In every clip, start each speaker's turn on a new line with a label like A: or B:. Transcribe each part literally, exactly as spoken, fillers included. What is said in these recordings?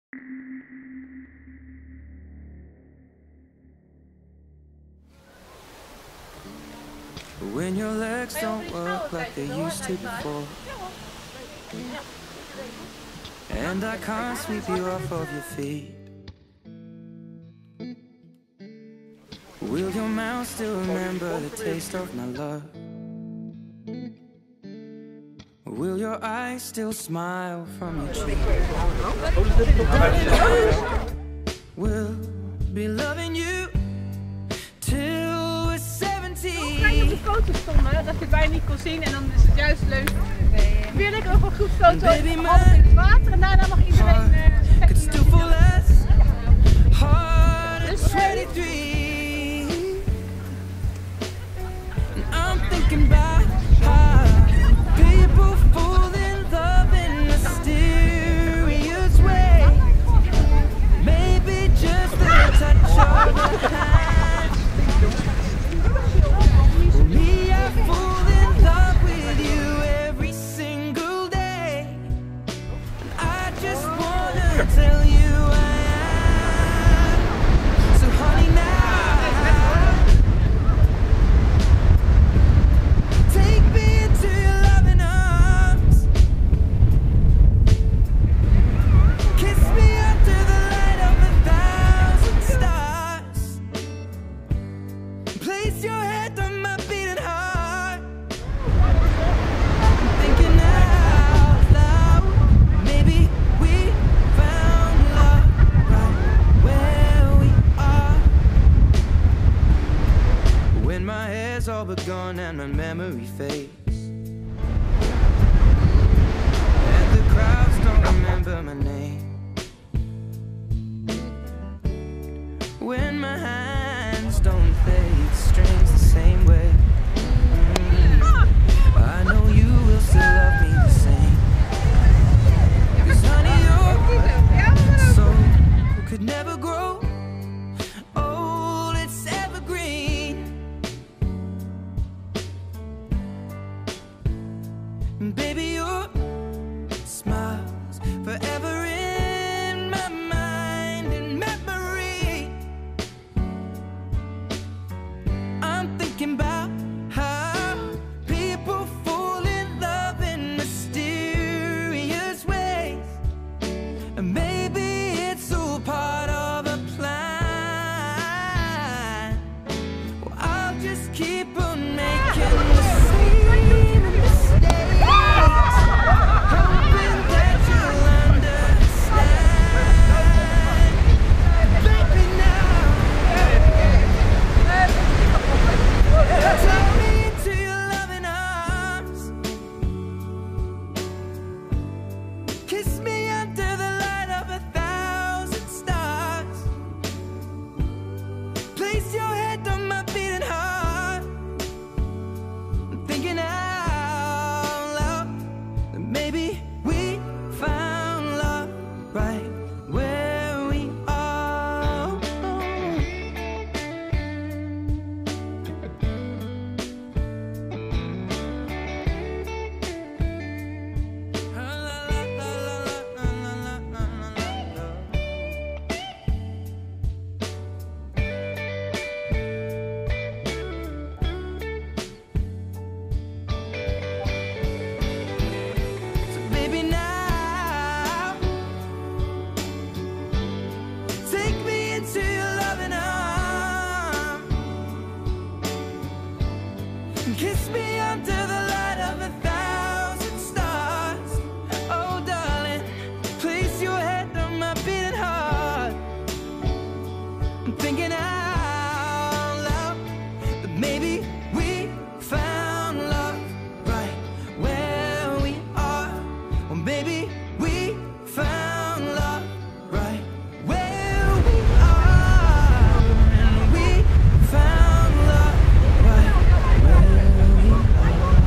A: When your legs don't work like they used to before, and I can't sweep you off of your feet, will your mouth still remember the taste of my love? Will your eyes still smile from your cheek? We'll be loving you till we're seventeen.
B: Ga je op de foto stonden, dat je het bijna niet kon zien en dan is het juist leuk. Nee. Wil ik ook een goed foto altijd in het water en daarna mag iedereen uh,
A: could still for less hard at twenty-three. And I'm thinking about how people fall in love in mysterious ways. Maybe just a touch of a hand. For me, I fall in love with you every single day. And I just wanna tell you I am. So honey, now take me into your loving arms. Kiss me under the light of a thousand stars. Place your head on my beating heart. I'm thinking out loud. Maybe we found love right where we are. When my hair's all but gone and my memory fades, and the crowds don't remember my name. When my hands don't play the strings the same way, mm, I know you will still love me the same. 'Cause honey, your soul could never grow old, it's evergreen. And baby, your smile's forever in my mind and memory. I'm thinking about how people fall in love in mysterious ways. And maybe it's all part of a plan. Well, I'll just keep on making the same mistakes, hoping that you'll understand. Baby, now take me into your loving arms. Kiss me under the light of a thousand stars. Place your head on my beating heart. I'm thinking out loud that maybe we found love right where we are. So baby, now take me into your loving arms. Kiss me under the light of a thousand stars. Oh darling, place your head on my beating heart. I'm thinking out loud that maybe we found love right where we are. Or maybe we found love right where we are. And we found love right where we are.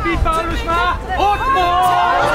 C: Piet Paulusma, Otmond!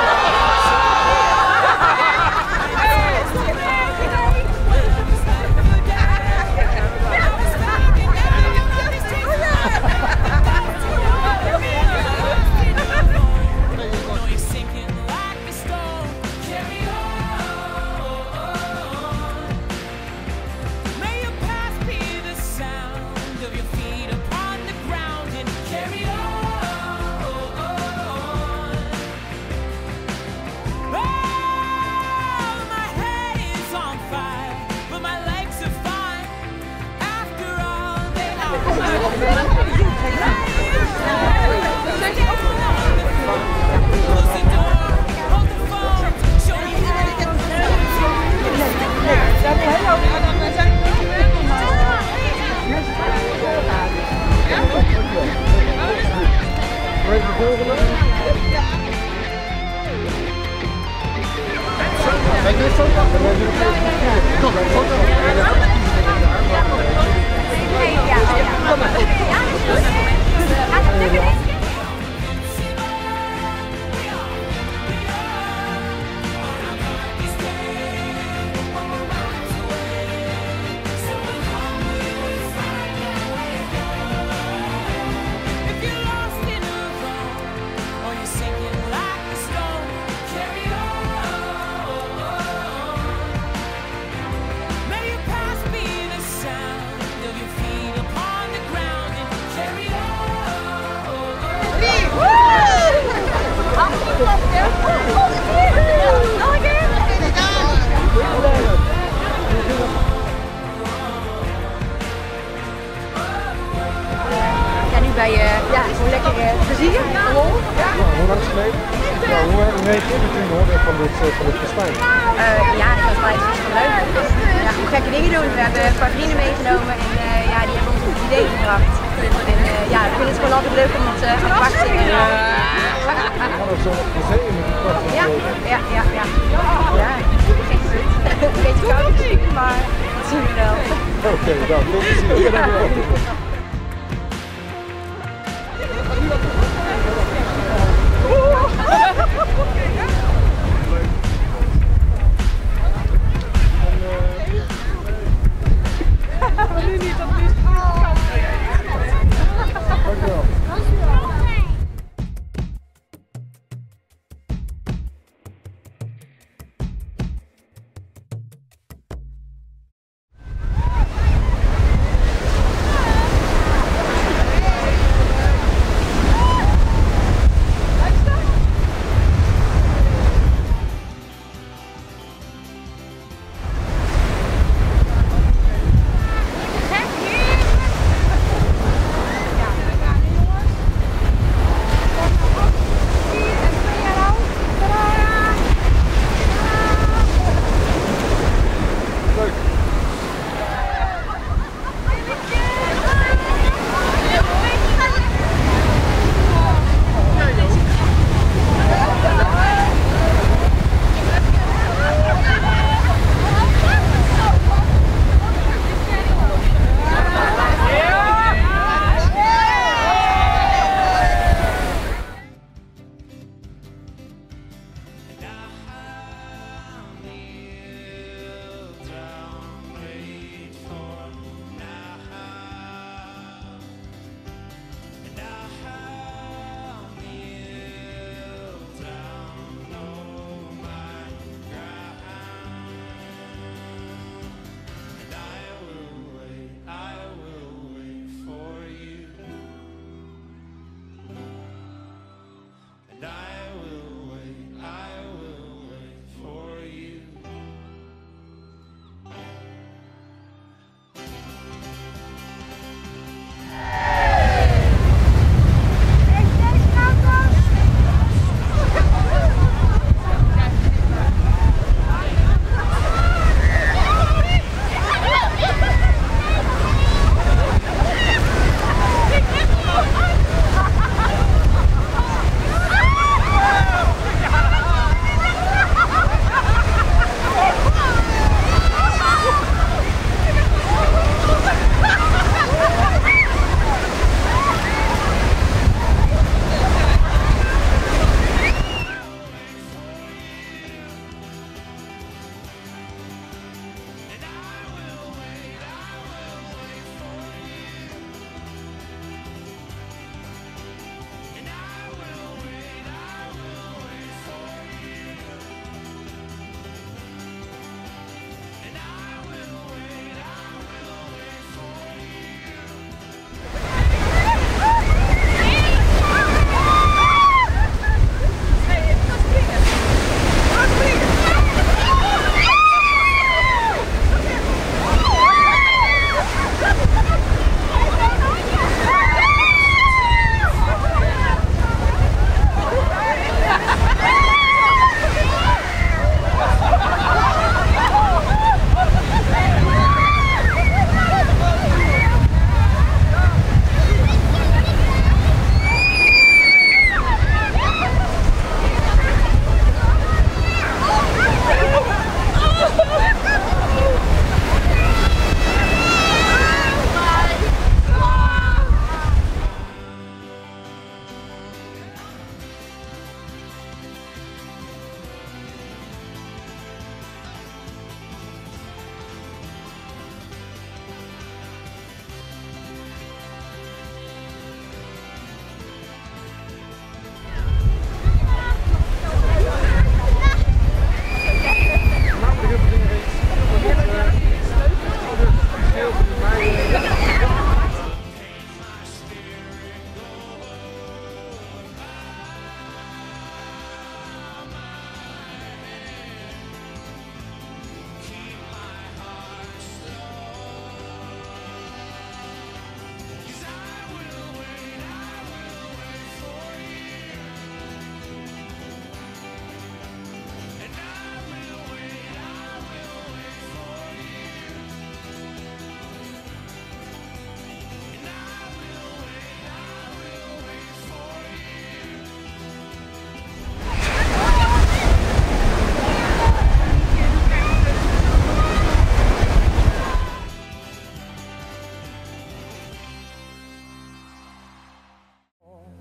D: Bij uh, ja, gewoon lekker uh, plezier. Ja. Ja.
E: Hoe lang is het geleden? Ja, hoe reageer je toen je hoorde van dit, uh, van dit festijn?
D: Uh, ja, dat was wel iets van leuk. Ja, hoe gekke dingen doen. We hebben een paar vrienden meegenomen en uh, ja, die hebben ons op het idee gebracht. En uh, ja, ik vind het gewoon altijd leuk om het uh, apart te doen. Ja,
E: dat is zo'n museum met die prachtige
D: ja, ja, ja, ja. Ja, echt goed. Een beetje koud misschien, maar dat zien we wel.
E: Oké, okay, nou, veel plezier. Ja.
B: Nu niet, dat is koud.
E: Dankjewel.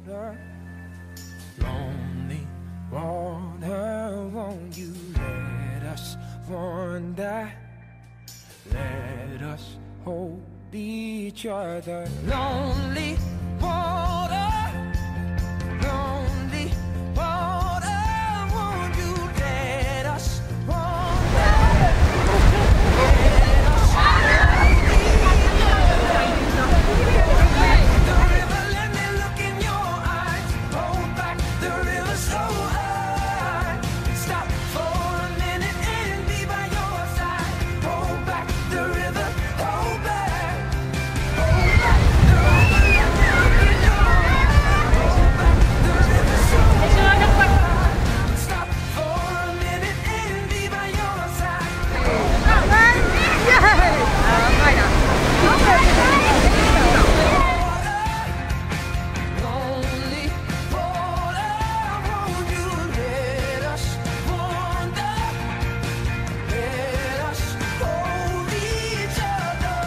A: water, lonely water, won't you let us wander? Let us hold each other. Lonely